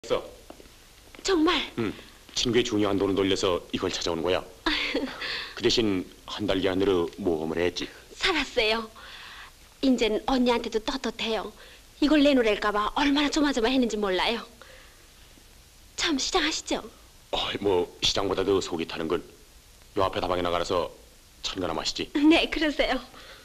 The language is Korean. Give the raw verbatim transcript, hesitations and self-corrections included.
써. 정말? 응. 친구의 중요한 돈을 돌려서 이걸 찾아오는 거야. 그 대신 한 달 기한으로 모험을 했지. 살았어요. 이젠 언니한테도 떳떳해요. 이걸 내놓을까봐 얼마나 조마조마했는지 몰라요. 참 시장하시죠? 어이, 뭐 시장보다도 속이 타는 건 요 앞에 다방에 나가서 천가나 마시지. 네, 그러세요.